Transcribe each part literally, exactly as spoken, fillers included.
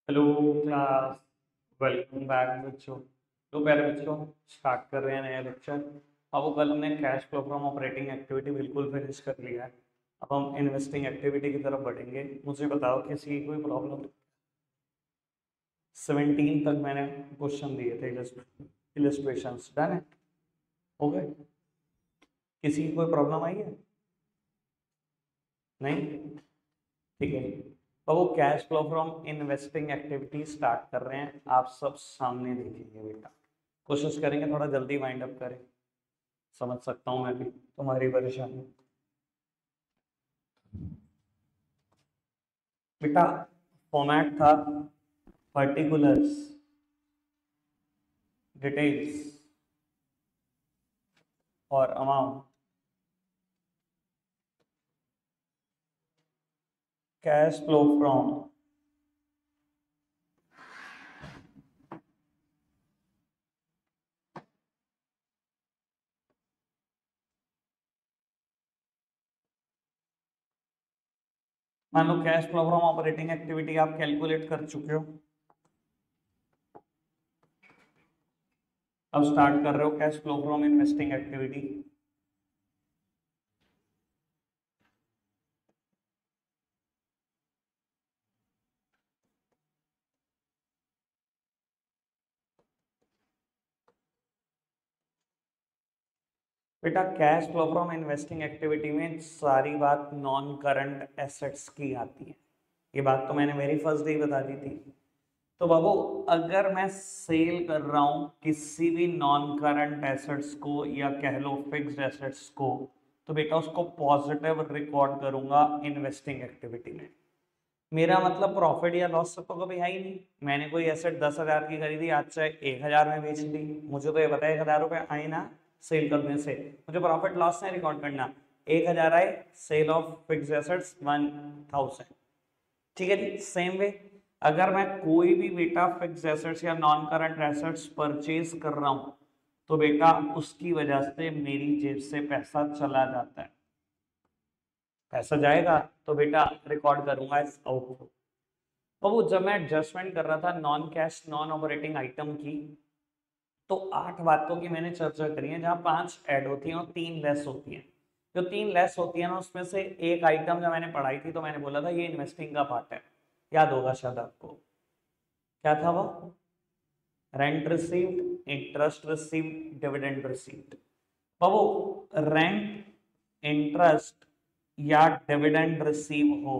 Hello class. Welcome back बच्चों। तो पहले बच्चों स्टार्ट कर रहे हैं नया लेक्चर। अब वो कल हमने cash flow from operating activity बिल्कुल फिनिश कर लिया है। अब हम इन्वेस्टिंग एक्टिविटी की तरफ बढ़ेंगे। मुझे बताओ किसी की कोई प्रॉब्लम? सेवनटीन तक मैंने क्वेश्चन दिए थे, इलस्ट्रेशन डन है, हो गए? किसी की कोई प्रॉब्लम आई है? नहीं? ठीक है। तो वो cash flow from investing activity start कर रहे हैं, आप सब सामने देखेंगे बेटा। कोशिश करेंगे थोड़ा जल्दी वाइंड अप करें। समझ सकता हूँ मैं भी तुम्हारी परेशानी। बेटा फॉर्मेट था पर्टिकुलर्स, डिटेल्स और अमाउंट। कैश फ्लो फ्रॉम मान लो cash flow from operating activity आप कैलकुलेट कर चुके हो। अब स्टार्ट कर रहे हो cash flow from investing activity. बेटा cash flow from investing activity में सारी बात नॉन करंट एसेट्स की आती है। ये बात तो मैंने मेरी फर्स्ट डे बता दी थी। तो बाबू अगर मैं सेल कर रहा हूं किसी भी नॉन करंट एसेट्स को या कह लो फिक्स्ड एसेट्स को, तो बेटा उसको पॉजिटिव रिकॉर्ड करूंगा इन्वेस्टिंग एक्टिविटी में। मेरा मतलब प्रॉफिट या लॉस तो कभी है ही नहीं। मैंने कोई एसेट दस हजार की खरीदी, आज चाहे एक हजार में बेच ली, मुझे तो ये पता है एक हजार रुपये आए ना सेल करने से। मुझे प्रॉफिट लॉस नहीं रिकॉर्ड करना। एक हजार आए, sale of fix assets one thousand. ठीक है जी। सेम वे अगर मैं कोई भी बेटा फिक्स एसेट्स या नॉन करंट एसेट्स परचेज कर रहा हूं, तो बेटा उसकी वजह से मेरी जेब से पैसा चला जाता है। पैसा जाएगा तो बेटा रिकॉर्ड करूंगा इस आउटफ्लो। तो वो जब मैं एडजस्टमेंट कर रहा था non cash non operating item की, तो आठ बातों की मैंने चर्चा करी है, जहां पांच ऐड होती हैं और तीन लेस होती हैं। जो तीन लेस होती है ना, उसमें से एक आइटम जब मैंने पढ़ाई थी तो मैंने बोला था ये इन्वेस्टिंग का पार्ट है। याद होगा शायद आपको। क्या था वो? Rent received, interest received, dividend received. बाबू रेंट, इंटरेस्ट या डिविडेंड रिसीव हो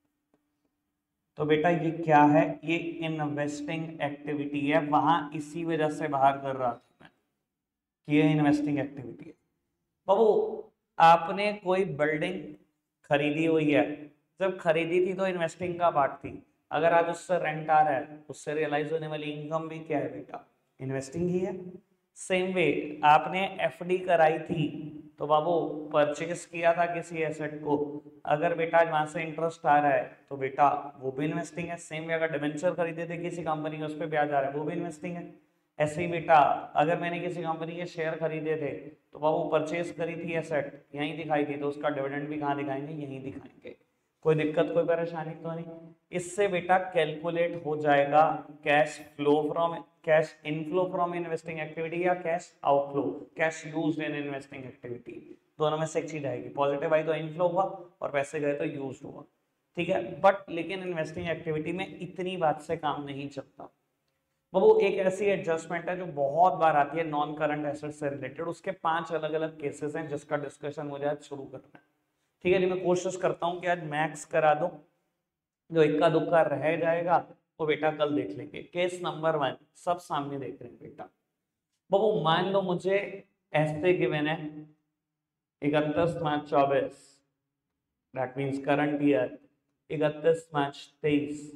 तो बेटा ये क्या है? ये इन्वेस्टिंग एक्टिविटी है। वहां इसी वजह से बाहर कर रहा था मैं कि ये इन्वेस्टिंग एक्टिविटी है। बाबू आपने कोई बिल्डिंग खरीदी हुई है, जब खरीदी थी तो इन्वेस्टिंग का पार्ट थी। अगर आज उससे रेंट आ रहा है, उससे रियलाइज होने वाली इनकम भी क्या है बेटा? इन्वेस्टिंग ही है। सेम वे आपने एफडी कराई थी, तो बाबू परचेस किया था किसी एसेट को, अगर बेटा वहां से इंटरेस्ट आ रहा है तो बेटा वो भी इन्वेस्टिंग है। सेम वे अगर डिबेंचर खरीदे थे किसी कंपनी के, उस पर ब्याज आ रहा है, वो भी इन्वेस्टिंग है। ऐसे ही बेटा अगर मैंने किसी कंपनी के शेयर खरीदे थे, तो बाबू परचेस करी थी एसेट, यहीं दिखाई थी, तो उसका डिविडेंड भी कहाँ दिखाएंगे? यहीं दिखाएंगे। कोई दिक्कत कोई परेशानी तो नहीं? इससे बेटा कैलकुलेट हो जाएगा cash flow from cash inflow from investing activity या cash outflow, cash used in investing activity. दोनों में से एक चीज आएगी। पॉजिटिव आई तो इनफ्लो हुआ और पैसे गए तो यूज हुआ। ठीक है। बट लेकिन इन्वेस्टिंग एक्टिविटी में इतनी बात से काम नहीं चलता। वो एक ऐसी एडजस्टमेंट है जो बहुत बार आती है नॉन करंट एसेट से रिलेटेड। उसके पांच अलग अलग केसेस हैं जिसका डिस्कशन मुझे आज शुरू करना है। ठीक है जी। मैं कोशिश करता हूं कि आज मैक्स करा दूं, जो इक्का दुक्का रह जाएगा वो बेटा कल देख लेंगे। केस नंबर वन सब सामने देख रहे हैं बेटा। वो मान लो मुझे ऐसे गिवन है इकतीस मार्च चौबीस, दैट मीन्स करंट ईयर, इकतीस मार्च तेईस,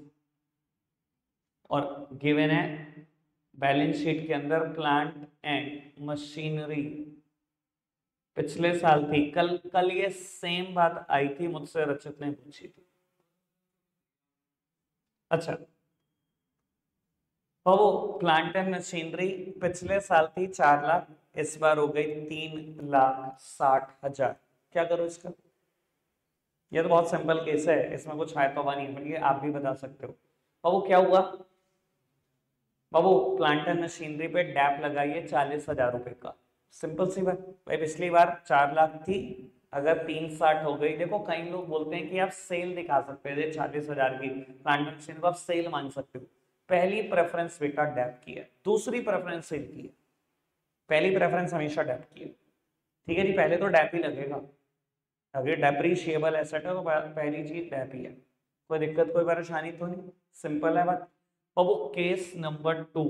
और गिवन है बैलेंस शीट के अंदर प्लांट एंड मशीनरी पिछले साल थी। कल कल ये सेम बात आई थी मुझसे, रचित ने पूछी थी। अच्छा, तो वो प्लांट एंड मशीनरी पिछले साल थी चार लाख, इस बार हो गई तीन लाख साठ हजार। क्या करो इसका? ये तो बहुत सिंपल केस है, इसमें कुछ है तो नहीं है, ये आप भी बता सकते हो। और वो क्या हुआ बाबू, प्लांट एंड मशीनरी पे डैप लगाइए चालीस हजार रुपए का। सिंपल सी बात भाई, पिछली बार चार लाख थी, अगर तीन साठ हो गई, देखो कई लोग बोलते हैं कि आप सेल दिखा सकते थे चालीस हजार की प्लांट एंड मशीनरी को, आप सेल मान सकते हो। पहली प्रेफरेंस बेटा डैप की है, दूसरी प्रेफरेंस सेल की है, पहली प्रेफरेंस हमेशा डैप की है। ठीक है जी, पहले तो डैप ही लगेगा, अगर डेप्रीशिएबल एसेट है तो पहली चीज डैप ही है। कोई दिक्कत कोई परेशानी तो नहीं, सिंपल है बात। अब वो केस नंबर टू,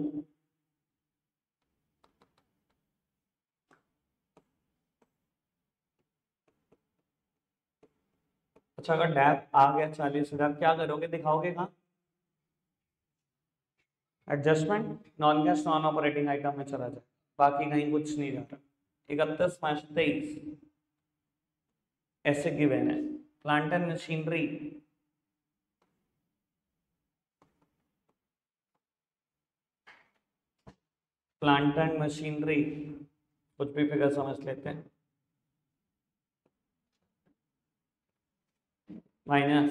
अच्छा अगर डैप आ गया चालीस हजार, क्या करोगे, दिखाओगे कहाँ, adjustment non cash non operating item में चला जाए, बाकी कहीं कुछ नहीं जा रहा। इकतीस पांच तेईस ऐसे गिवन है। Plant and machinery plant and machinery कुछ भी फिगर समझ लेते हैं, माइनस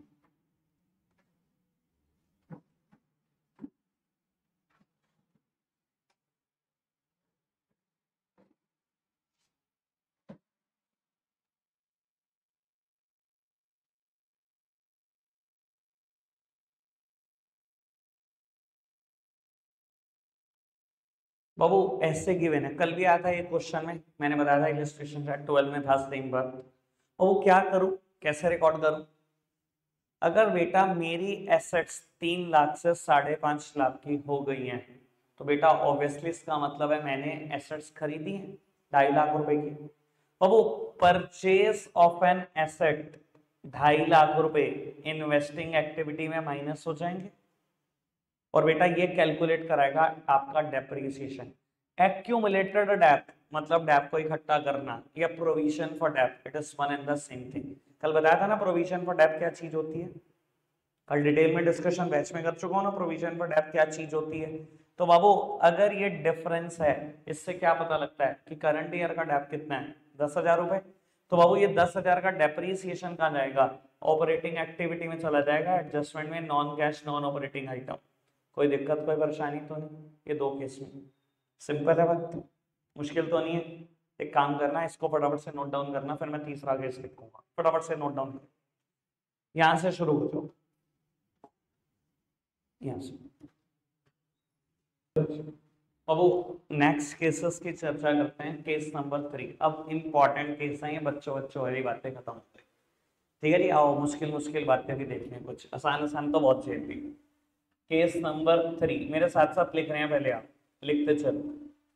बाबू ऐसे गिवन है, कल भी आया था ये क्वेश्चन में, मैंने बताया था इलस्ट्रेशन था, ट्वेल्व में था सेम बात। और वो क्या करूं, कैसे रिकॉर्ड करूं, अगर बेटा मेरी एसेट्स तीन लाख से साढ़े पांच लाख की हो गई हैं, तो बेटा ऑब्वियसली इसका मतलब है मैंने एसेट्स खरीदी हैं ढाई लाख रुपए की। और वो परचेज ऑफ एन एसेट ढाई लाख रुपए इन्वेस्टिंग एक्टिविटी में माइनस हो जाएंगे, और बेटा ये कैलकुलेट कराएगा आपका डेप्रिसिएशन। एक्यूमुलेटेड डेप मतलब डेप को इकट्ठा करना, या provision for dep, it is one and the same thing. कल बताया था ना प्रोविजन फॉर डेप क्या चीज होती है, कल डिटेल में डिस्कशन बैच में कर चुका हूं ना, प्रोविजन फॉर डेप क्या चीज होती है। तो बाबू अगर ये डिफरेंस है, इससे क्या पता लगता है कि करंट ईयर का डेप कितना है, दस हजार रुपए। तो बाबू ये दस हजार का डेप्रिसिएशन कहाँ जाएगा, ऑपरेटिंग एक्टिविटी में चला जाएगा, एडजस्टमेंट में non cash non operating item. कोई दिक्कत कोई परेशानी तो नहीं, ये दो केस में सिंपल है बात, मुश्किल तो नहीं है। एक काम करना, इसको फटाफट से नोट डाउन करना, फिर मैं तीसरा केस लिखूंगा, फटाफट से नोट डाउन कर, यहां से शुरू हो जाओ, यहां से। अब वो नेक्स्ट केसेस की चर्चा करते हैं, केस नंबर थ्री। अब इंपॉर्टेंट केस है ये, बच्चों बच्चों वाली बातें खत्म हो गई। ठीक है जी, आओ मुश्किल मुश्किल बातें भी देखते हैं, कुछ आसान आसान तो बहुत झेल ली। केस नंबर थ्री, मेरे साथ साथ लिख रहे हैं, पहले आप लिखते चलो।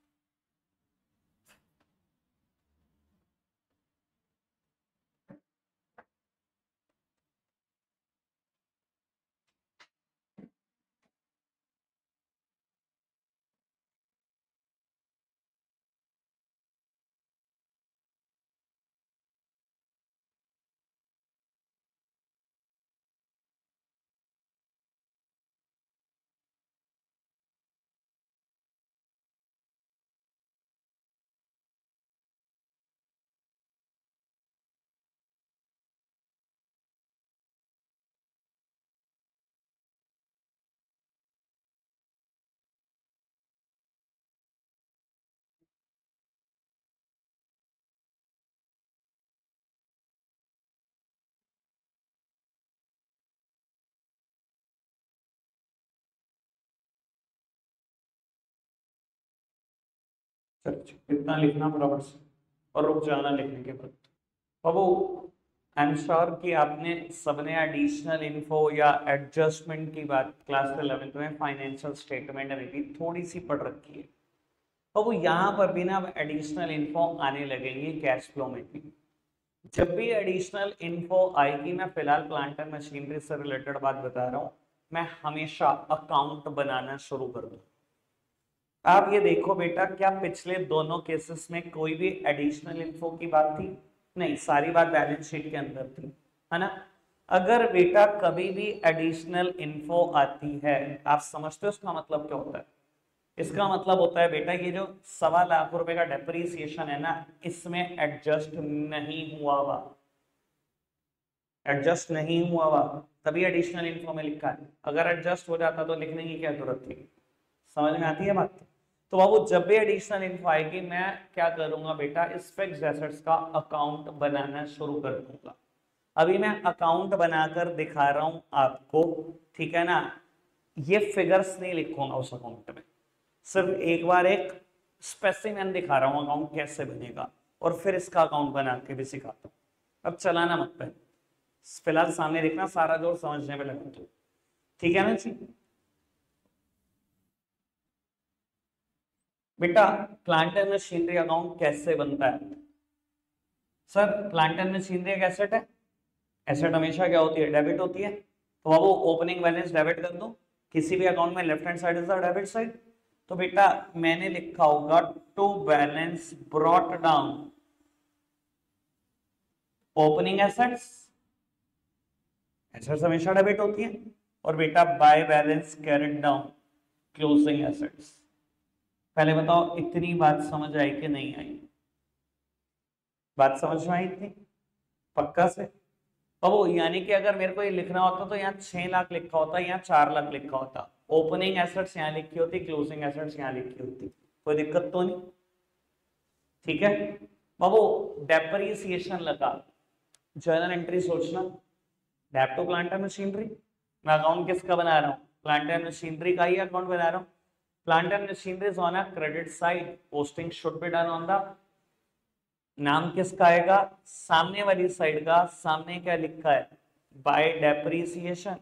चलो इतना लिखना बराबर से, और रुक जाना लिखने के बाद। अब वो आई एम श्योर कि आपने सबने एडिशनल इन्फो या एडजस्टमेंट की बात क्लास इलेवेंथ में फाइनेंशियल स्टेटमेंट में भी थोड़ी सी पढ़ रखी है। अब वो यहाँ पर भी ना अब एडिशनल इन्फो आने लगेंगी कैश फ्लो में भी। जब भी एडिशनल इन्फो आएगी, मैं फिलहाल प्लांट एंड मशीनरी से रिलेटेड बात बता रहा हूँ, मैं हमेशा अकाउंट बनाना शुरू कर दूँ। आप ये देखो बेटा, क्या पिछले दोनों केसेस में कोई भी एडिशनल इन्फो की बात थी, नहीं, सारी बात बैलेंस शीट के अंदर थी, है ना। अगर बेटा कभी भी एडिशनल इन्फो आती है, आप समझते हो इसका मतलब क्या होता है, इसका मतलब होता है बेटा ये जो सवा लाख रुपए का डेप्रीसिएशन है ना, इसमें एडजस्ट नहीं हुआ हुआ, एडजस्ट नहीं हुआ हुआ तभी एडिशनल इन्फो में लिखा है, अगर एडजस्ट हो जाता तो लिखने की क्या जरूरत थी। समझ में आती है बात। तो बाबू जब भी एडिशनल इन्फो आएगी मैं क्या करूंगा बेटा, इस फिक्स्ड एसेट्स का अकाउंट बनाना शुरू कर दूंगा। अभी मैं अकाउंट बनाकर दिखा रहा हूं आपको, ठीक है ना। ये फिगर्स नहीं लिखूंगा उस अकाउंट में, सिर्फ एक बार एक स्पेसिमेन दिखा रहा हूं अकाउंट कैसे बनेगा, और फिर इसका अकाउंट बना के भी सिखाता हूं। अब चलाना मत पहले, फिलहाल सामने देखना, सारा जोर समझने में लगा दो, ठीक है ना जी। बेटा प्लांट एंड मशीनरी अकाउंट कैसे बनता है? सर प्लांट एंड मशीनरी एक एसेट है, एसेट हमेशा क्या होती है, डेबिट होती है। तो अब वो ओपनिंग बैलेंस डेबिट कर दो, किसी भी अकाउंट में left hand side is the debit side. तो बेटा मैंने लिखा होगा to balance brought down opening assets, assets हमेशा डेबिट होती है, और बेटा by balance carried down closing assets. पहले बताओ इतनी बात समझ आई कि नहीं आई? बात समझ में आई इतनी पक्का से? अब यानी कि अगर मेरे को ये लिखना होता तो यहाँ छह लाख लिखा होता, यहाँ चार लाख लिखा होता, ओपनिंग एसेट्स यहाँ लिखी होती, क्लोजिंग एसेट्स यहाँ लिखी होती, कोई दिक्कत तो नहीं, ठीक है। बाबू डेप्रिसिएशन लगा, जर्नल एंट्री सोचना, dep to plant and machinery, मैं अकाउंट किसका बना रहा हूँ, प्लांट एंड मशीनरी का ही अकाउंट बना रहा हूँ। Plant and machinery is on a credit side, posting should be done on the, नाम किसका आएगा, सामने वाली साइड का, सामने क्या लिखा है, बाय डेप्रिसिएशन।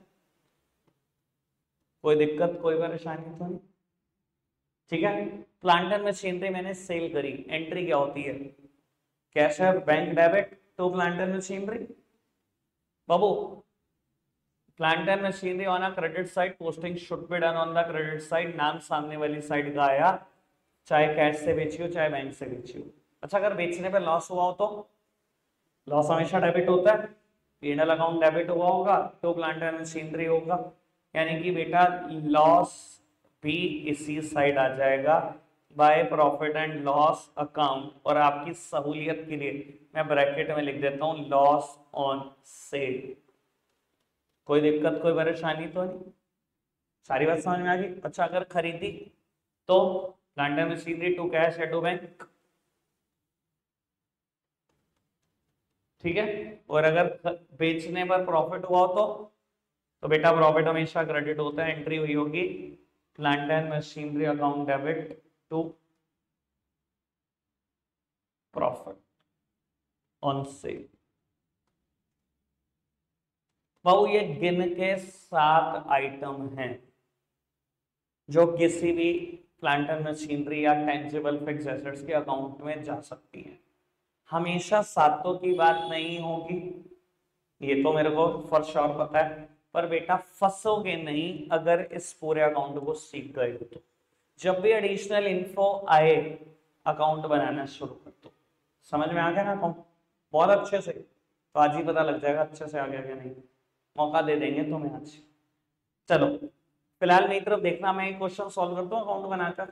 कोई दिक्कत कोई परेशानी तो नहीं, ठीक है। प्लांट एंड मशीनरी मैंने सेल करी, एंट्री क्या होती है, कैश है bank debit to plant and machinery. बाबू plant and machinery on a credit side, posting should be done on the credit side, नाम सामने वाली साइड का आया, चाहे कैश से बेची हो चाहे बैंक से बेची हो। अच्छा अगर बेचने पे लॉस हुआ हो तो, लॉस हमेशा डेबिट होता है, पीएनएल अकाउंट डेबिट हुआ होगा तो प्लांट एंड मशीनरी होगा, यानी कि बेटा लॉस भी इसी साइड आ जाएगा, by profit and loss account. और आपकी सहूलियत के लिए मैं ब्रैकेट में लिख देता हूं लॉस ऑन सेल। कोई दिक्कत कोई परेशानी तो नहीं, सारी बात समझ में आ गई। अच्छा अगर खरीदी तो plant and machinery to cash या टू बैंक, ठीक है। और अगर बेचने पर प्रॉफिट हुआ हो तो तो बेटा प्रॉफिट हमेशा क्रेडिट होता है, एंट्री हुई होगी plant and machinery account debit to profit on sale. बाबू ये गिन के सात आइटम हैं जो किसी भी प्लांट एंड मशीनरी या टेंजिबल फिक्स एसेट्स के अकाउंट में जा सकती हैं। हमेशा सातों की बात नहीं होगी, ये तो मेरे को फॉर श्योर पता है, पर बेटा फंसोगे नहीं अगर इस पूरे अकाउंट को सीख गए हो तो। जब भी एडिशनल इन्फो आए अकाउंट बनाना शुरू कर दो। समझ में आ गया ना अकाउंट बहुत अच्छे से? तो आज ही पता लग जाएगा अच्छे से आ गया क्या नहीं, मौका दे देंगे तुम्हें आज। चलो फिलहाल मेरी तरफ देखना, मैं एक क्वेश्चन सॉल्व करता हूँ अकाउंट बनाकर।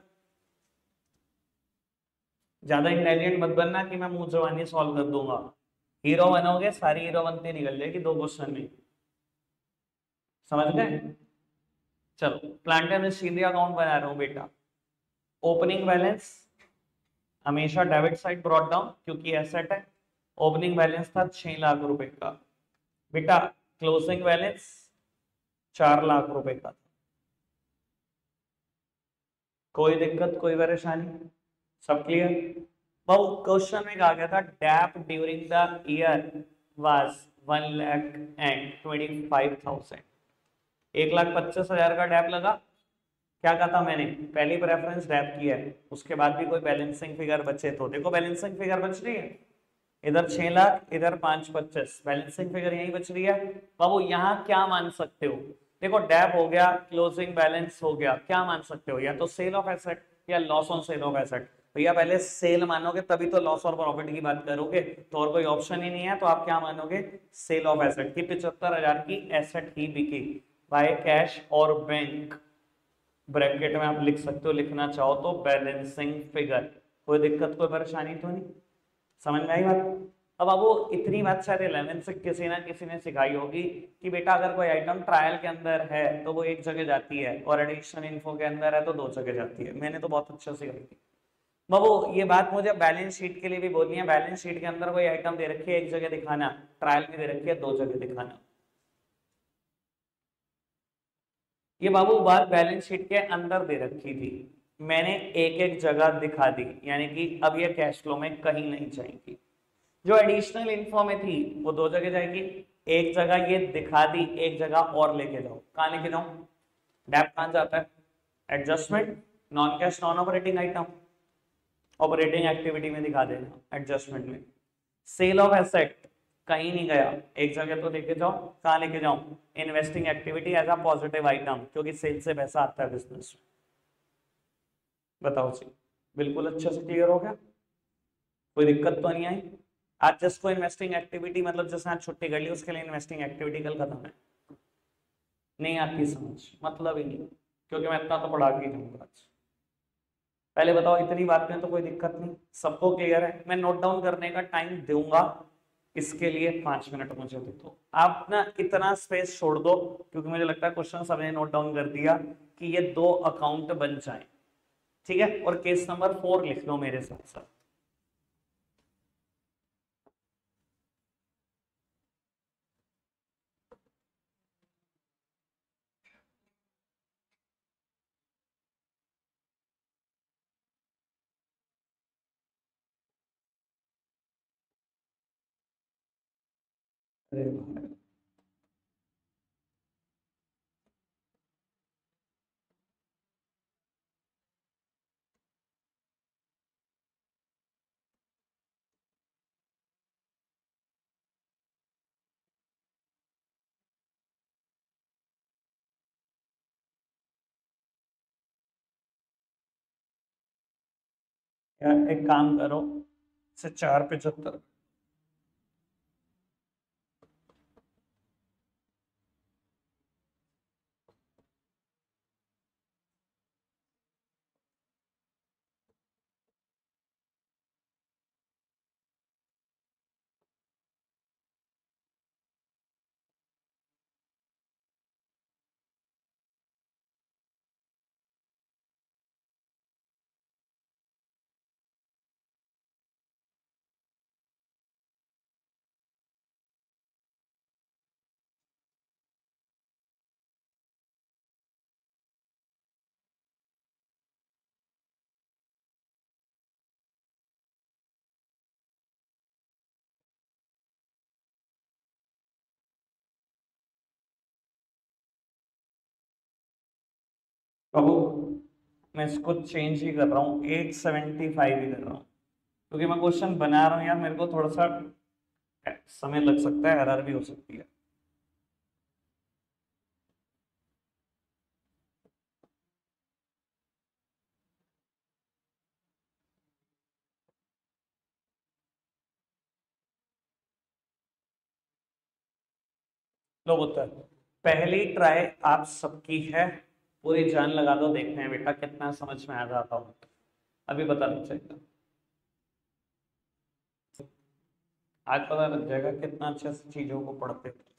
ज्यादा इंटेलिजेंट मत बनना कि मैं मुंह जवानी सॉल्व कर दूंगा, हीरो बनोगे सारी हीरो बनती निकल जाएगी दो क्वेश्चन में, समझ गए। चलो प्लांट एंड मशीनरी अकाउंट बना रहा हूं बेटा, ओपनिंग बैलेंस हमेशा डेबिट साइड ब्रॉट डाउन क्योंकि एसेट है, ओपनिंग बैलेंस था छह लाख रुपए का बेटा, क्लोजिंग बैलेंस चार लाख रुपए का। कोई दिक्कत कोई परेशानी, सब क्लियर। बहु क्वेश्चन में कहा गया था dep during the year was one lakh and twenty five thousand, एक लाख पच्चीस हजार का डेप लगा। क्या कहा था मैंने, पहली प्रेफरेंस डेप की है, उसके बाद भी कोई बैलेंसिंग फिगर बचे तो देखो बैलेंसिंग फिगर बच रही है, इधर छह लाख इधर पांच पच्चीस, बैलेंसिंग फिगर यही बच रही है। बाबू यहाँ क्या मान सकते हो, देखो डेप हो गया क्लोजिंग बैलेंस हो गया, क्या मान सकते हो, या तो सेल ऑफ एसेट या loss on sale of asset. भैया पहले सेल मानोगे तभी तो लॉस और प्रॉफिट की बात करोगे, तो और कोई ऑप्शन ही नहीं है, तो आप क्या मानोगे, सेल ऑफ एसेट की पिछहत्तर हजार की एसेट ही बिकी बाय कैश और बैंक। ब्रैकेट में आप लिख सकते हो, लिखना चाहो तो बैलेंसिंग फिगर। कोई दिक्कत कोई परेशानी तो नहीं, समझ में आई बात। अब अब वो इतनी बात शायद इलेवेंथ से किसी ना किसी ने सिखाई होगी कि बेटा अगर कोई आइटम ट्रायल के अंदर है तो वो एक जगह जाती है, और एडिशनल इन्फो के अंदर है तो दो जगह जाती है। मैंने तो बहुत अच्छा सिखाई थी बाबू। ये बात मुझे बैलेंस शीट के लिए भी बोलनी है। बैलेंस शीट के अंदर कोई आइटम दे रखी है एक जगह दिखाना, ट्रायल में दे रखी है दो जगह दिखाना। ये बाबू बात बैलेंस शीट के अंदर दे रखी थी, मैंने एक एक जगह दिखा दी, यानी कि अब ये कैश फ्लो में कहीं नहीं जाएगी। जो एडिशनल इन्फो में थी वो दो जगह जाएगी, एक जगह ये दिखा दी, एक जगह और लेके जाओ। कहाँ लेके जाऊं? डेप कहाँ जाता है? Adjustment, non cash non operating item, operating activity में दिखा देना एडजस्टमेंट में। सेल ऑफ एसेट कहीं नहीं गया, एक जगह तो लेके जाओ। कहाँ लेके जाऊं? Investing activity as a positive item, क्योंकि सेल से पैसा आता है बिजनेस में। बताओ जी, बिल्कुल अच्छे से क्लियर हो गया? कोई दिक्कत तो नहीं आई? आज जिसको इन्वेस्टिंग एक्टिविटी मतलब जिसने आज छुट्टी कर ली उसके लिए इन्वेस्टिंग एक्टिविटी कल खत्म है। नहीं आती समझ, मतलब ही नहीं, क्योंकि मैं इतना तो पढ़ा के जाऊंगा आज। पहले बताओ, इतनी बात में तो कोई दिक्कत नहीं, सबको क्लियर है? मैं नोट डाउन करने का टाइम दूंगा, इसके लिए पांच मिनट मुझे दे दो। आप ना इतना स्पेस छोड़ दो, क्योंकि मुझे लगता है क्वेश्चन सबने नोट डाउन कर दिया कि ये दो अकाउंट बन जाए, ठीक है? और केस नंबर फोर लिख लो मेरे साथ साथ। अरे भाई, यार एक काम करो, से चार पिछहत्तर। बाबू मैं इसको चेंज ही कर रहा हूँ, एट सेवेंटी फाइव ही कर रहा हूँ, क्योंकि मैं क्वेश्चन बना रहा हूँ यार, मेरे को थोड़ा सा समय लग सकता है, एरर भी हो सकती है। लो बता, पहली ट्राई आप सबकी है, पूरी जान लगा दो, देखते हैं बेटा कितना समझ में आ जाता हूँ। अभी पता लग जाएगा, आज पता लग जाएगा कितना अच्छे से चीजों को पढ़ते थे।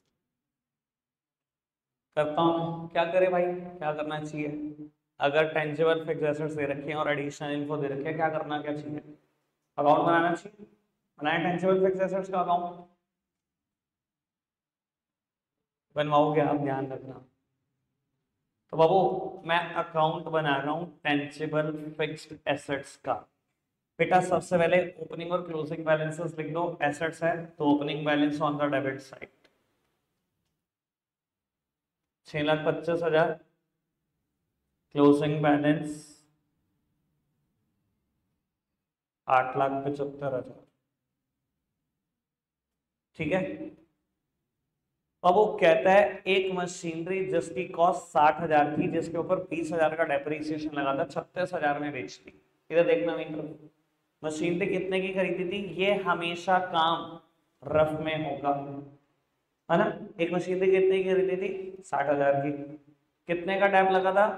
करता हूँ, क्या करे भाई, क्या करना चाहिए? अगर टेंजिबल फिक्स एसेट्स दे रखे हैं और एडिशनल इन्फो दे रखे हैं, क्या करना क्या चाहिए? अकाउंट बनाना चाहिए। बनाए टेंजिबल फिक्स एसेट्स का अकाउंट, बनवाओगे आप, ध्यान रखना। तो बाबू मैं अकाउंट बना रहा हूँ टेंजिबल फिक्स्ड एसेट्स का। बेटा सबसे पहले ओपनिंग और क्लोजिंग बैलेंसेस लिख दो। एसेट्स है तो opening balance on the debit side छह लाख पच्चीस हजार, क्लोजिंग बैलेंस आठ लाख पचहत्तर हजार, ठीक है? अब वो कहता है एक मशीनरी जिसकी कॉस्ट साठ हजार थी, जिसके ऊपर बीस हजार का डेप्रीसिएशन लगा था, छत्तीस हजार में बेचती। इधर देखना मित्र, मशीनरी कितने की खरीदी थी? ये हमेशा काम रफ में होगा, है ना? एक मशीनरी कितने की खरीदी थी? साठ हजार की। कितने का टैप लगा था?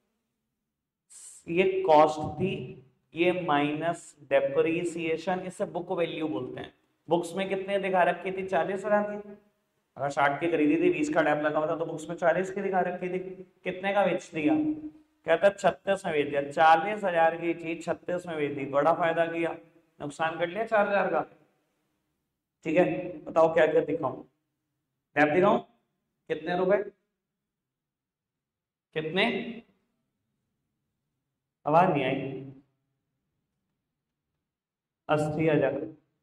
ये कॉस्ट थी, ये माइनस डेप्रीसिएशन, इसे बुक वैल्यू बोलते हैं। बुक्स में कितने दिखा रखी थी, चालीस हजार की। अगर साठ की खरीदी थी, बीस का डैप लगा हुआ था, तो बुक्स में चालीस की दिखा रखी थी। कितने का बेच दिया, कहता छत्तीस में बेच दिया। चालीस हजार की चीज छत्तीस में बेच दी, बड़ा फायदा किया, नुकसान कर लिया चार हजार का। ठीक है, बताओ क्या क्या दिखाऊं, डैप दिखाऊं, कितने रुपए, कितने, आवाज नहीं आई, अस्सी हजार।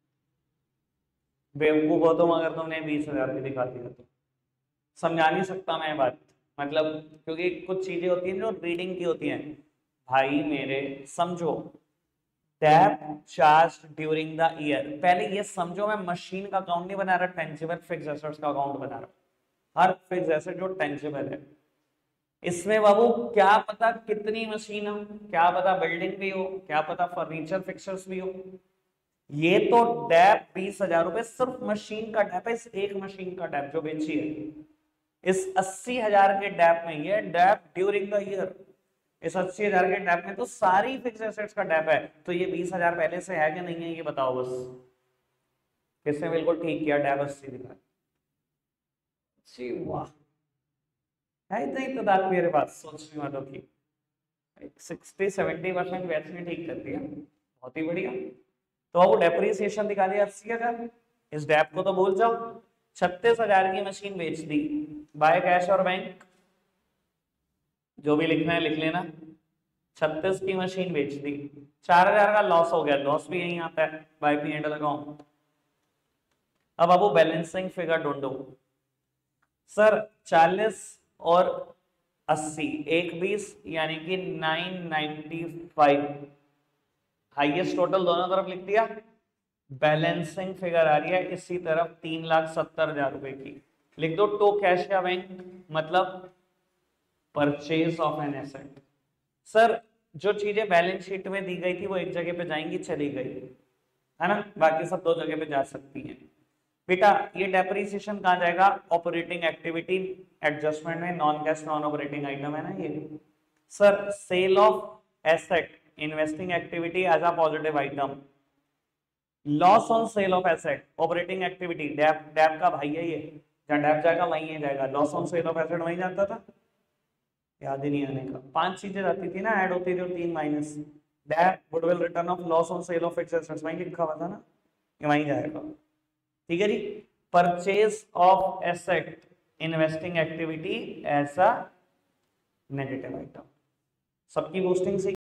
बेवकूफ हो तुम अगर तुमने बीस हजार की दिखा दिया तो। समझा नहीं सकता मैं बात, मतलब क्योंकि कुछ चीजें होती हैं जो रीडिंग की होती हैं। भाई मेरे समझो, dep charge during the year, पहले ये समझो मैं मशीन का अकाउंट नहीं बना रहा, टेंजिबल फिक्स एसेट्स का अकाउंट बना रहा। हर फिक्स एसेट जो टेंजिबल है, इसमें बाबू क्या पता कितनी मशीन हो, क्या पता बिल्डिंग भी हो, क्या पता फर्नीचर फिक्सर्स भी हो। ये तो डैप बीस हजार रुपए सिर्फ मशीन का डैप है, इस एक मशीन का डैप जो बेची है। इस अस्सी हजार के डैप में ये डैप ड्यूरिंग द ईयर, इस अस्सी हजार के डैप में तो सारी फिक्स एसेट्स का डैप है। तो ये बीस हजार पहले से है कि नहीं है, ये बताओ बस। किसने बिल्कुल ठीक किया, डैप अस्सी दिखा। जी वाह, है इतनी तादाद मेरे पास सोचने वालों की। सिक्सटी सेवेंटी परसेंट बैच ने ठीक कर दिया, बहुत ही बढ़िया। तो अब डेप्रिसिएशन दिखा दिया अस्सी हजार, इस डैप को तो भूल जाओ। छत्तीस हजार की मशीन बेच दी, बाय कैश और बैंक, जो भी लिखना है लिख लेना। छत्तीस की मशीन बेच दी, चार हजार का लॉस हो गया, लॉस भी यही आता है बाय पी एंड अकाउंट। अब आपको बैलेंसिंग फिगर ढूंढो। सर चालीस और अस्सी, एक बीस, यानी कि nine ninety five, highest total दोनों तरफ लिख दिया। बैलेंसिंग फिगर आ रही है इसी तरफ तीन लाख सत्तर हजार रुपए की, लिख दो टू कैश या बैंक, मतलब purchase of an asset. Sir जो चीजें बैलेंस शीट में दी गई थी वो एक जगह पे जाएंगी, चली गई है ना, बाकी सब दो जगह पे जा सकती हैं। बेटा ये डेप्रिसिएशन कहाँ जाएगा, ऑपरेटिंग एक्टिविटी एडजस्टमेंट में, non cash non operating item है ना ये। Sir sale of asset investing activity as a positive item, loss on sale of asset operating activity, dep dep का भाई है ये, जहां डैप जाएगा वहीं जाएगा, loss on sale of asset वहीं जाता था, याद ही नहीं आने का। पांच चीजें जाती थी ना, ऐड होती थी, और तीन minus, dep goodwill written off loss on sale of fixed assets वहीं लिखा हुआ था ना, ये वहीं जाएगा। ठीक है जी, purchase of asset investing activity as a negative item, सबकी पोस्टिंग से